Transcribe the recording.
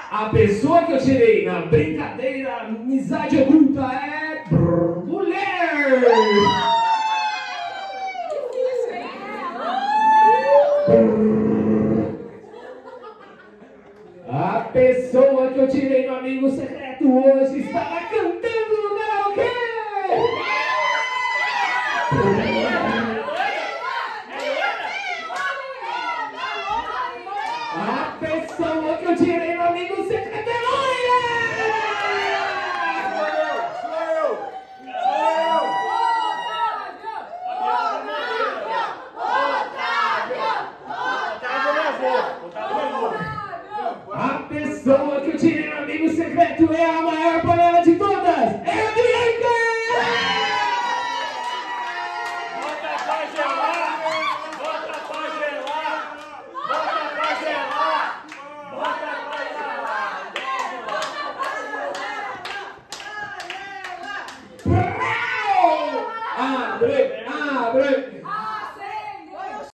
A pessoa que eu tirei na brincadeira, amizade oculta é... mulher! A pessoa que eu tirei no amigo secreto hoje estava cantando no karaokê! A pessoa que eu tirei no amigo secreto é loira! A pessoa que eu tirei no amigo secreto é a maior panela de todas! É a Bianca! Bota pra gelar! Bota pra gelar! Bota pra gelar! Bota pra gelar! Abre! Abre!